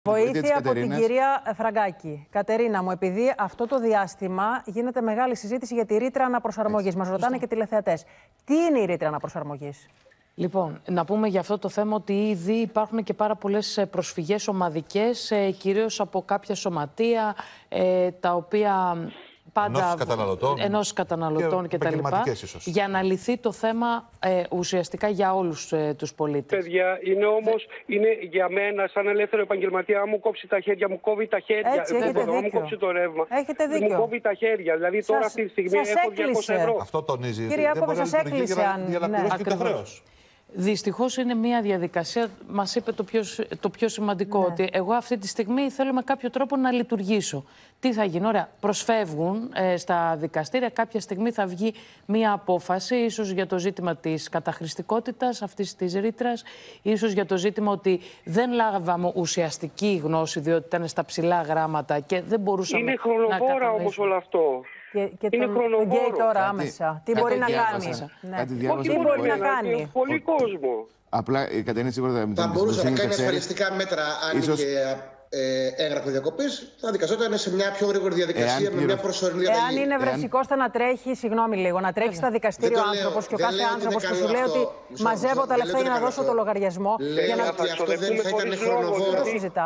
Βοήθεια από την κυρία Φραγκάκη. Κατερίνα μου, επειδή αυτό το διάστημα γίνεται μεγάλη συζήτηση για τη ρήτρα αναπροσαρμογής. Μας ρωτάνε και τηλεθεατές. Τι είναι η ρήτρα αναπροσαρμογής? Λοιπόν, να πούμε για αυτό το θέμα ότι ήδη υπάρχουν και πάρα πολλές προσφυγές ομαδικές, κυρίως από κάποια σωματεία, τα οποία πάντα ενός καταναλωτών και τα λοιπά, για να λυθεί το θέμα ουσιαστικά για όλους τους πολίτες. Παιδιά, είναι για μένα σαν ελεύθερο επαγγελματία, αν μου κόψει τα χέρια, μου κόβει τα χέρια. Έτσι, έχετε δίκιο. Αν μου κόψει το ρεύμα, έχετε δίκιο. μου κόβει τα χέρια. Δηλαδή τώρα αυτή τη στιγμή έχω 200 ευρώ. Αυτό τονίζει. Κύριε Ιάκωβε, σας έκλεισε για να πληρώσει το χρέος. Δυστυχώς είναι μια διαδικασία, μας είπε το πιο σημαντικό, ότι εγώ αυτή τη στιγμή θέλω με κάποιο τρόπο να λειτουργήσω. Τι θα γίνει? Ωραία, προσφεύγουν στα δικαστήρια, κάποια στιγμή θα βγει μια απόφαση, ίσως για το ζήτημα της καταχρηστικότητας αυτής της ρήτρας, ίσως για το ζήτημα ότι δεν λάβαμε ουσιαστική γνώση, διότι ήταν στα ψηλά γράμματα και δεν μπορούσαμε να κατανοήσουμε. Είναι χρονοβόρα όμως όλο αυτό. Και τον γκέι τώρα άμεσα. Τι μπορεί να κάνει? Τι μπορεί να κάνει? Πολύ κόσμο. Απλά η Κατερίνα σίγουρα θα μπορούσε να κάνει ασφαλιστικά μέτρα αν είχε έγγραφο διακοπής, θα δικαζόταν σε μια πιο γρήγορη διαδικασία με μια προσωρινή διαταγή. Εάν είναι βρεσικός, θα να τρέχει, συγγνώμη λίγο, να τρέχει στα δικαστήρια ο άνθρωπος και ο κάθε άνθρωπος που σου λέει ότι μαζεύω τα λεφτά για να δώσω το λογαριασμό. Λέω ότι αυτό δεν θα ήταν χρονοβόρο.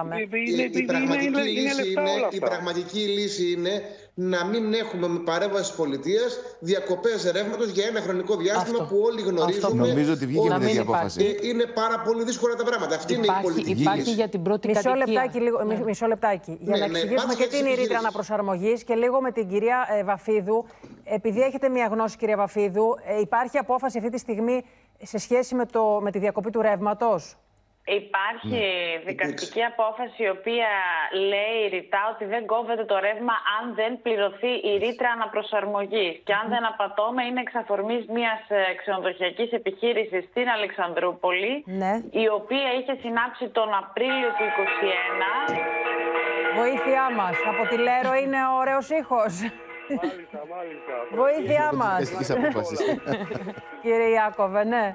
Η πραγματική λύση είναι να μην έχουμε με παρέμβαση της πολιτείας διακοπές ρεύματος για ένα χρονικό διάστημα που όλοι γνωρίζουμε. Νομίζω ότι βγήκε με τέτοια απόφαση. Είναι πάρα πολύ δύσκολα τα πράγματα. Αυτή είναι η πολιτική. Υπάρχει για την πρώτη κατοικία. Μισό λεπτάκι. Για να εξηγήσουμε και τι είναι η ρήτρα αναπροσαρμογής και λίγο με την κυρία Βαφίδου. Επειδή έχετε μια γνώση, κυρία Βαφίδου, υπάρχει απόφαση αυτή τη στιγμή σε σχέση με τη διακοπή του ρεύματος? Υπάρχει δικαστική απόφαση η οποία λέει ρητά ότι δεν κόβεται το ρεύμα αν δεν πληρωθεί η ρήτρα αναπροσαρμογής. Και αν δεν απατώμε, είναι εξ αφορμής μιας ξενοδοχειακής επιχείρησης στην Αλεξανδρούπολη, η οποία είχε συνάψει τον Απρίλιο του 2021. Βοήθειά μας. Από τη Λέρο είναι ο ωραίος ήχος. Μάλιστα. Βοήθειά μας. Κύριε Ιάκωβε, ναι.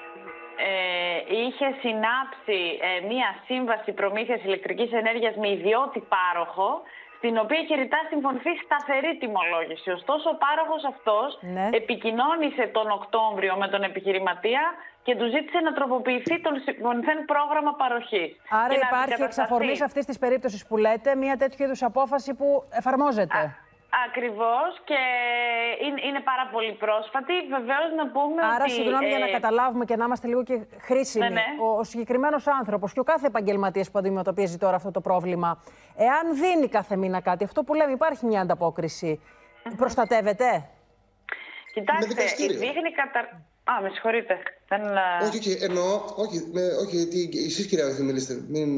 Είχε συνάψει μία σύμβαση προμήθειας ηλεκτρικής ενέργειας με ιδιώτη πάροχο, στην οποία είχε ρητά συμφωνηθεί σταθερή τιμολόγηση. Ωστόσο, ο πάροχος αυτός επικοινώνησε τον Οκτώβριο με τον επιχειρηματία και του ζήτησε να τροποποιηθεί το συμφωνηθέν πρόγραμμα παροχής. Άρα υπάρχει εξ αφορμής αυτής της περίπτωσης που λέτε μία τέτοιου είδους απόφαση που εφαρμόζεται. Ακριβώς, και είναι πάρα πολύ πρόσφατη. Βεβαίως να πούμε Άρα, ότι... συγγνώμη για να καταλάβουμε και να είμαστε λίγο και χρήσιμοι. Ο συγκεκριμένος άνθρωπος και ο κάθε επαγγελματίας που αντιμετωπίζει τώρα αυτό το πρόβλημα, εάν δίνει κάθε μήνα κάτι, αυτό που λέμε, υπάρχει μια ανταπόκριση, προστατεύεται? Κοιτάξτε, δείχνει με συγχωρείτε. Όχι, εννοώ, όχι, εσείς κυρία Βαφίδου μιλήστε.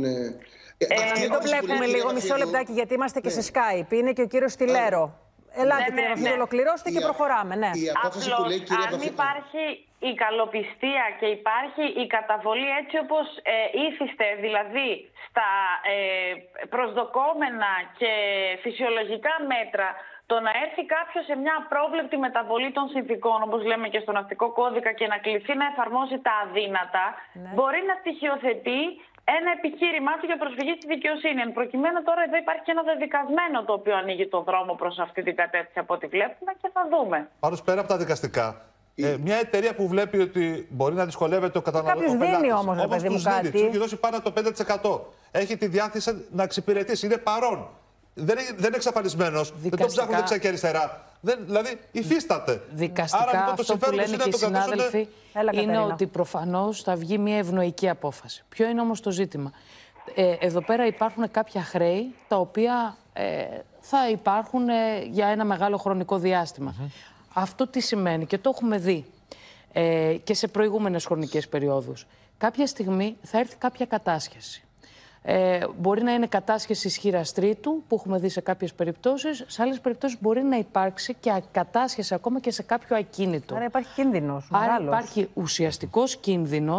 Μην το βλέπουμε λίγο, μισό λεπτάκι, γιατί είμαστε και σε Skype. Είναι και ο κύριος Στυλέρο. Ελάτε, κύριε Βαφίδου, ολοκληρώστε και προχωράμε. Απλώς, αν υπάρχει η καλοπιστία και υπάρχει η καταβολή έτσι όπως ήθιστε, δηλαδή στα προσδοκόμενα και φυσιολογικά μέτρα, το να έρθει κάποιος σε μια απρόβλεπτη μεταβολή των συνθηκών, όπως λέμε και στο ναυτικό κώδικα, και να κληθεί να εφαρμόσει τα αδύνατα, μπορεί να στοιχειοθετεί ένα επιχείρημά του για προσφυγή στη δικαιοσύνη. Εν προκειμένου, τώρα εδώ υπάρχει και ένα δεδικασμένο το οποίο ανοίγει τον δρόμο προς αυτή την κατεύθυνση από ό,τι βλέπουμε και θα δούμε. Πάντως, πέρα από τα δικαστικά, μια εταιρεία που βλέπει ότι μπορεί να δυσκολεύεται ο καταναλωτής. Κάποιος δίνει όμως, ρε παιδί μου, κάτι. Του έχει δώσει πάνω από το 5%. Έχει τη διάθεση να εξυπηρετήσει. Είναι παρόν. Δεν είναι εξαφανισμένος. Δεν το ψάχνουν δεξιά και αριστερά. Δηλαδή, υφίσταται. Δικαστικά, άρα, αυτό που λένε και οι συνάδελφοι είναι ότι προφανώς θα βγει μια ευνοϊκή απόφαση. Ποιο είναι όμως το ζήτημα? Εδώ πέρα υπάρχουν κάποια χρέη τα οποία θα υπάρχουν για ένα μεγάλο χρονικό διάστημα. Αυτό τι σημαίνει, και το έχουμε δει και σε προηγούμενες χρονικές περιόδους. Κάποια στιγμή θα έρθει κάποια κατάσχεση. Μπορεί να είναι κατάσχεση ισχυράς τρίτου, που έχουμε δει σε κάποιες περιπτώσεις. Σε άλλες περιπτώσεις μπορεί να υπάρξει και κατάσχεση ακόμα και σε κάποιο ακίνητο. Άρα υπάρχει κίνδυνος. Άρα υπάρχει ουσιαστικός κίνδυνος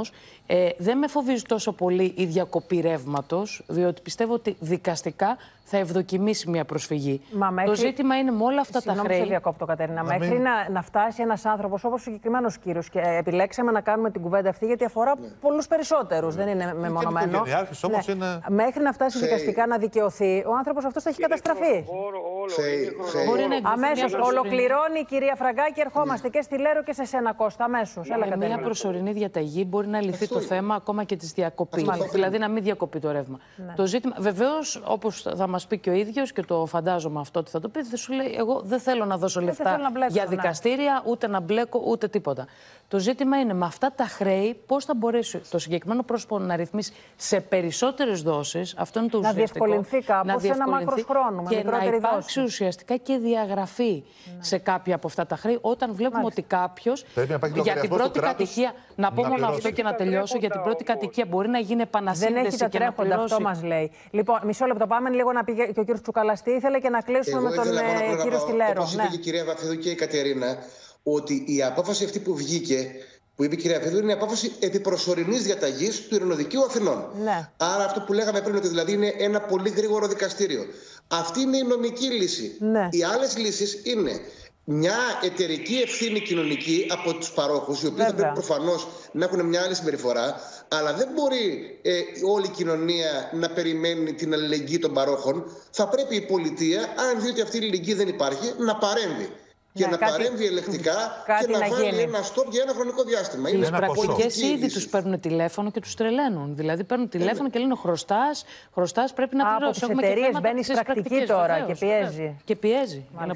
Δεν με φοβίζει τόσο πολύ η διακοπή ρεύματος, διότι πιστεύω ότι δικαστικά θα ευδοκιμήσει μια προσφυγή. Το ζήτημα είναι με όλα αυτά τα χρέη. Σε διακόπτω, Κατερίνα. Μέχρι να φτάσει ένας άνθρωπος όπως ο συγκεκριμένος κύριος, και επιλέξαμε να κάνουμε την κουβέντα αυτή γιατί αφορά πολλούς περισσότερους, δεν είναι μεμονωμένο. Όμως είναι... Μέχρι να φτάσει δικαστικά να δικαιωθεί, ο άνθρωπος αυτός θα έχει καταστραφεί. Αμέσως. Ολοκληρώνει η κυρία Φραγκάκη, ερχόμαστε και στη Λέρο και σε σένα, Κώστα. Αμέσως. Με μια προσωρινή διαταγή μπορεί να λυθεί το θέμα ακόμα και της διακοπής. Δηλαδή να μην διακοπεί το ρεύμα. Το ζήτημα, βεβαίως, όπως θα μας πει και ο ίδιος, και το φαντάζομαι αυτό ότι θα το πει, θα σου λέει: εγώ δεν θέλω να δώσω λεφτά για δικαστήρια, ούτε να μπλέκω, ούτε τίποτα. Το ζήτημα είναι με αυτά τα χρέη πώς θα μπορέσει το συγκεκριμένο πρόσωπο να ρυθμίσει σε περισσότερες δόσεις. Αυτό είναι το ουσιαστικό. Να διευκολυνθεί κάπως σε ένα μάκρος χρόνου. Και να υπάρξει ουσιαστικά και διαγραφή σε κάποια από αυτά τα χρέη, όταν βλέπουμε ότι κάποιος για την πρώτη κατοικία. Να πω μόνο αυτό και να τελειώσω. Για την πρώτη κατοικία μπορεί να γίνει επανασύνδεση. Δεν έχει τα τρέχοντα, αυτό μας λέει. Λοιπόν, μισό λεπτό, πάμε λίγο να πει και ο κύριος Τσουκαλαστή. Ήθελε και να κλείσουμε με τον κύριο Στυλέρο. Όπως είπε και η κυρία Βαφίδου και η Κατερίνα, ότι η απόφαση αυτή που βγήκε, που είπε η κυρία Βαφίδου, είναι η απόφαση επιπροσωρινής διαταγής του Ειρηνοδικείου Αθηνών. Ναι. Άρα αυτό που λέγαμε πριν, ότι δηλαδή είναι ένα πολύ γρήγορο δικαστήριο. Αυτή είναι η νομική λύση. Ναι. Οι άλλες λύσεις είναι μια εταιρική ευθύνη κοινωνική από τους παρόχους, οι οποίοι θα πρέπει προφανώς να έχουν μια άλλη συμπεριφορά, αλλά δεν μπορεί όλη η κοινωνία να περιμένει την αλληλεγγύη των παρόχων. Θα πρέπει η πολιτεία, αν δει ότι αυτή η αλληλεγγύη δεν υπάρχει, να παρέμβει. Και να παρέμβει ελεκτικά και να βάλει ένα στόπ για ένα χρονικό διάστημα. Στις πρακτικές ήδη τους παίρνουν τηλέφωνο και τους τρελαίνουν. Δηλαδή παίρνουν τηλέφωνο και λένε χρωστάς, πρέπει να πληρώσεις. Από τις εταιρείες μπαίνει στην πρακτική τώρα και πιέζει. Και πιέζει.